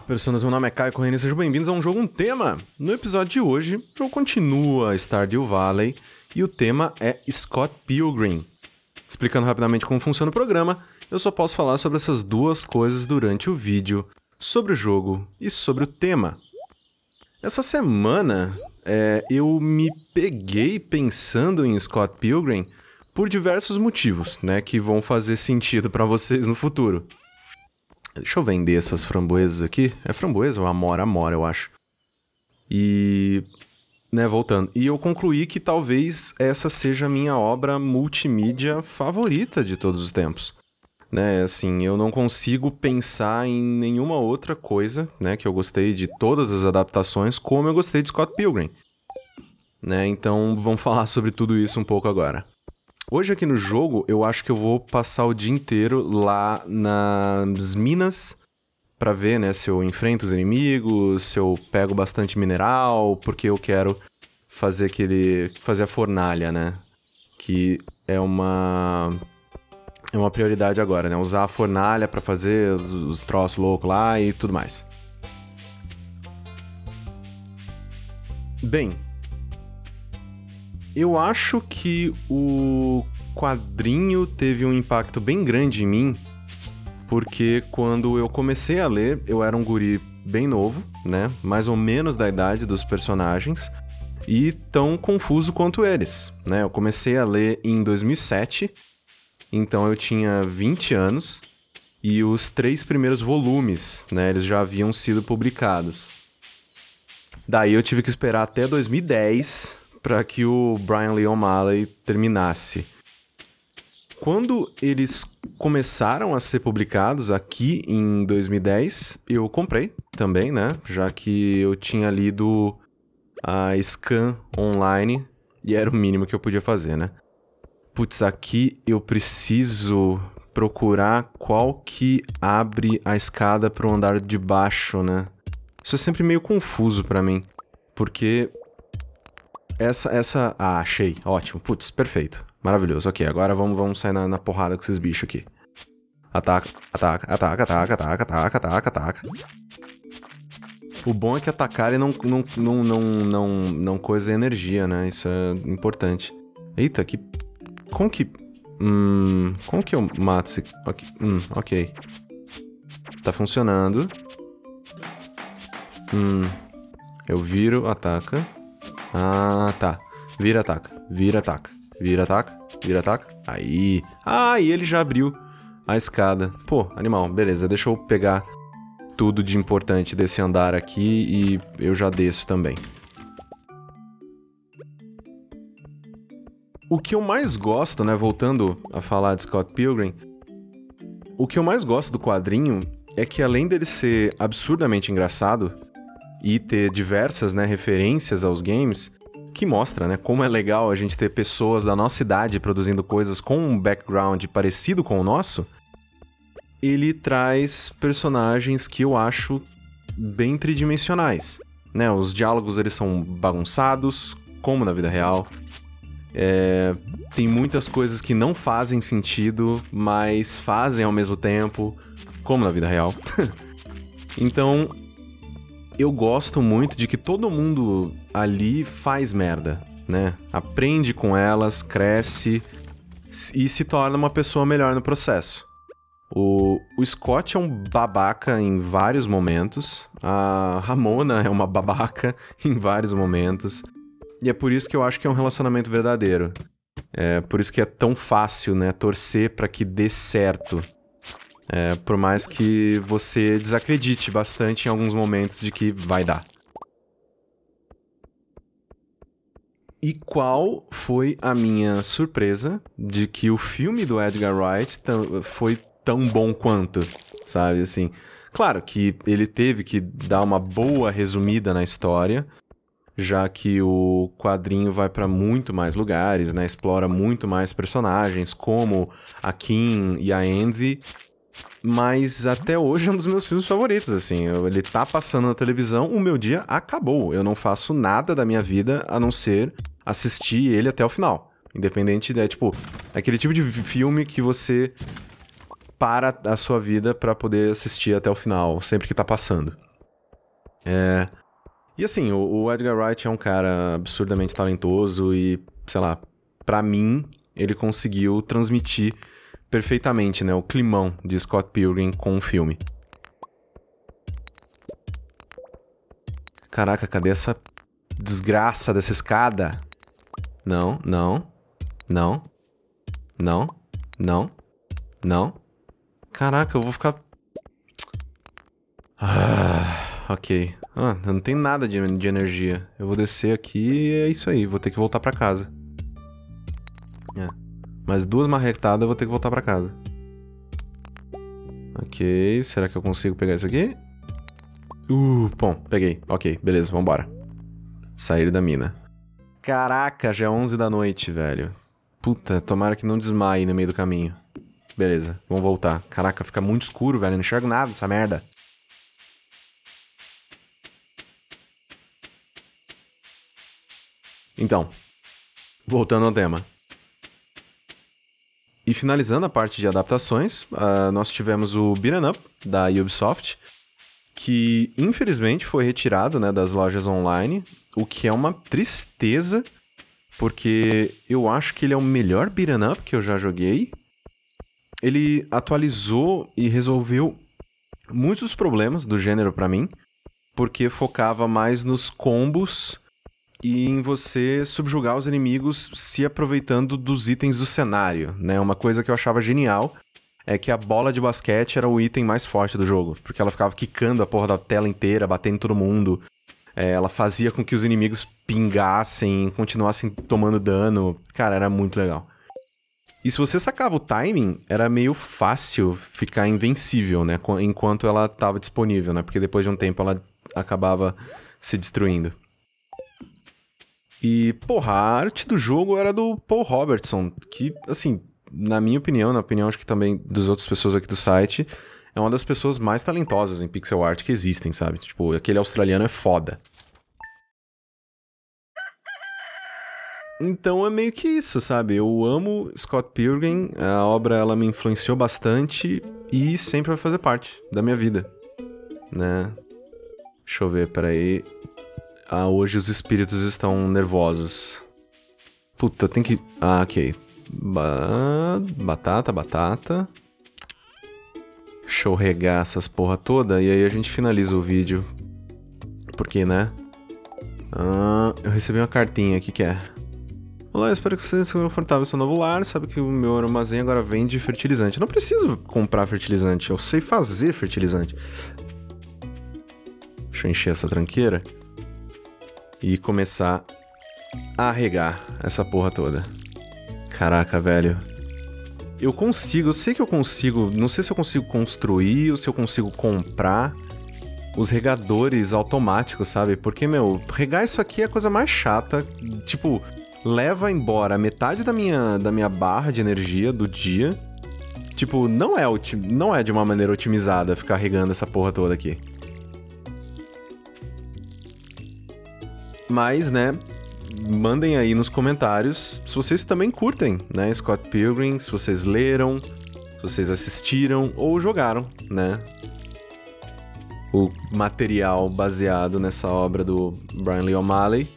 pessoas, meu nome é Caio Corrêa e sejam bem-vindos a um jogo, um tema. No episódio de hoje, o jogo continua Stardew Valley e o tema é Scott Pilgrim. Explicando rapidamente como funciona o programa, eu só posso falar sobre essas duas coisas durante o vídeo, sobre o jogo e sobre o tema. Essa semana, eu me peguei pensando em Scott Pilgrim por diversos motivos, né, que vão fazer sentido pra vocês no futuro. Deixa eu vender essas framboesas aqui. É framboesa ou amora? Amora, eu acho. E... né, voltando. E eu concluí que talvez essa seja a minha obra multimídia favorita de todos os tempos. Né, assim, eu não consigo pensar em nenhuma outra coisa, né, que eu gostei de todas as adaptações, como eu gostei de Scott Pilgrim. Né, então vamos falar sobre tudo isso um pouco agora. Hoje aqui no jogo, eu acho que eu vou passar o dia inteiro lá nas minas pra ver, né, se eu enfrento os inimigos, se eu pego bastante mineral, porque eu quero fazer fazer a fornalha, né, que é uma prioridade agora, né, usar a fornalha pra fazer os troços loucos lá e tudo mais. Bem, eu acho que o quadrinho teve um impacto bem grande em mim, porque quando eu comecei a ler, eu era um guri bem novo, né? Mais ou menos da idade dos personagens, e tão confuso quanto eles, né? Eu comecei a ler em 2007, então eu tinha 20 anos, e os 3 primeiros volumes, né? Eles já haviam sido publicados. Daí eu tive que esperar até 2010... para que o Brian Lee O'Malley terminasse. Quando eles começaram a ser publicados aqui em 2010, eu comprei também, né? Já que eu tinha lido a scan online e era o mínimo que eu podia fazer, né? Putz, aqui eu preciso procurar qual que abre a escada para o andar de baixo, né? Isso é sempre meio confuso para mim, porque... Ah, achei. Ótimo. Putz, perfeito. Maravilhoso. Ok, agora vamos sair na porrada com esses bichos aqui. Ataca, ataca, ataca, ataca, ataca, ataca, ataca, ataca. O bom é que atacar ele não coisa energia, né? Isso é importante. Eita, que... Como que eu mato esse... Ok. Tá funcionando. Eu viro, ataca. Ah, tá. Vira, ataca. Vira, ataca. Vira, ataca. Vira, ataca. Aí. Ah, e ele já abriu a escada. Pô, animal. Beleza, deixa eu pegar tudo de importante desse andar aqui e eu já desço também. O que eu mais gosto, né, voltando a falar de Scott Pilgrim, o que eu mais gosto do quadrinho é que além dele ser absurdamente engraçado e ter diversas, né, referências aos games, que mostra, né, como é legal a gente ter pessoas da nossa idade produzindo coisas com um background parecido com o nosso, ele traz personagens que eu acho bem tridimensionais, né, os diálogos eles são bagunçados, como na vida real, tem muitas coisas que não fazem sentido, mas fazem ao mesmo tempo, como na vida real. Então... eu gosto muito de que todo mundo ali faz merda, né? Aprende com elas, cresce e se torna uma pessoa melhor no processo. O Scott é um babaca em vários momentos, a Ramona é uma babaca em vários momentos, e é por isso que eu acho que é um relacionamento verdadeiro. É por isso que é tão fácil, né, torcer pra que dê certo. Por mais que você desacredite bastante em alguns momentos de que vai dar. E qual foi a minha surpresa de que o filme do Edgar Wright foi tão bom quanto, sabe, assim. Claro que ele teve que dar uma boa resumida na história, já que o quadrinho vai para muito mais lugares, né, explora muito mais personagens, como a Kim e a Envy. Mas até hoje é um dos meus filmes favoritos, assim. Ele tá passando na televisão, o meu dia acabou. Eu não faço nada da minha vida a não ser assistir ele até o final. Independente, tipo, aquele tipo de filme que você para a sua vida pra poder assistir até o final, sempre que tá passando. E assim, o Edgar Wright é um cara absurdamente talentoso e, sei lá, pra mim, ele conseguiu transmitir perfeitamente, né, o climão de Scott Pilgrim com o filme. Caraca, cadê essa desgraça dessa escada? Não, não, não, não, não, não. Caraca, eu vou ficar... ok. Não tem nada de energia. Eu vou descer aqui e é isso aí. Vou ter que voltar pra casa. Mais 2 marretadas eu vou ter que voltar pra casa. Ok, será que eu consigo pegar isso aqui? Bom, peguei. Ok, beleza, vambora. Sair da mina. Caraca, já é 11 da noite, velho. Puta, tomara que não desmaie no meio do caminho. Beleza, vamos voltar. Caraca, fica muito escuro, velho. Não enxergo nada dessa merda. Então, voltando ao tema. E finalizando a parte de adaptações, nós tivemos o Beat'em Up, da Ubisoft, que infelizmente foi retirado, né, das lojas online, o que é uma tristeza, porque eu acho que ele é o melhor Beat'em Up que eu já joguei. Ele atualizou e resolveu muitos dos problemas do gênero pra mim, porque focava mais nos combos e em você subjugar os inimigos se aproveitando dos itens do cenário, né? Uma coisa que eu achava genial é que a bola de basquete era o item mais forte do jogo, porque ela ficava quicando a porra da tela inteira, batendo em todo mundo. Ela fazia com que os inimigos pingassem, continuassem tomando dano. Cara, era muito legal. E se você sacava o timing, era meio fácil ficar invencível, né? Enquanto ela estava disponível, né? Porque depois de um tempo ela acabava se destruindo. E, porra, a arte do jogo era do Paul Robertson, que, assim, na minha opinião, na opinião acho que também das outras pessoas aqui do site, é uma das pessoas mais talentosas em pixel art que existem, sabe? Tipo, aquele australiano é foda. Então é meio que isso, sabe? Eu amo Scott Pilgrim, a obra ela me influenciou bastante e sempre vai fazer parte da minha vida, né? Deixa eu ver, peraí. Hoje os espíritos estão nervosos. Puta, eu tenho que... ok. Batata. Deixa eu regar essas porra toda e aí a gente finaliza o vídeo. Porque, né? Eu recebi uma cartinha aqui que é... Olá, espero que você esteja confortável no seu novo lar. Sabe que o meu armazém agora vende fertilizante. Eu não preciso comprar fertilizante, eu sei fazer fertilizante. Deixa eu encher essa tranqueira e começar a regar essa porra toda. Caraca, velho. Eu sei que eu consigo, não sei se eu consigo construir ou se eu consigo comprar os regadores automáticos, sabe? Porque, meu, regar isso aqui é a coisa mais chata. Tipo, leva embora metade da minha barra de energia do dia. Tipo, não é de uma maneira otimizada ficar regando essa porra toda aqui. Mas, né, mandem aí nos comentários se vocês também curtem, né, Scott Pilgrim, se vocês leram, se vocês assistiram ou jogaram, né, o material baseado nessa obra do Brian Lee O'Malley.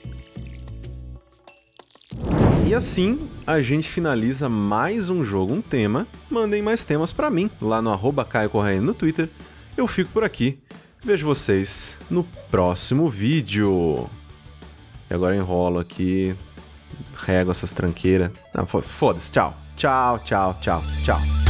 E assim, a gente finaliza mais um jogo, um tema. Mandem mais temas pra mim, lá no @CaioCorreia no Twitter. Eu fico por aqui. Vejo vocês no próximo vídeo. E agora eu enrolo aqui, rego essas tranqueiras. Não, foda-se, tchau. Tchau.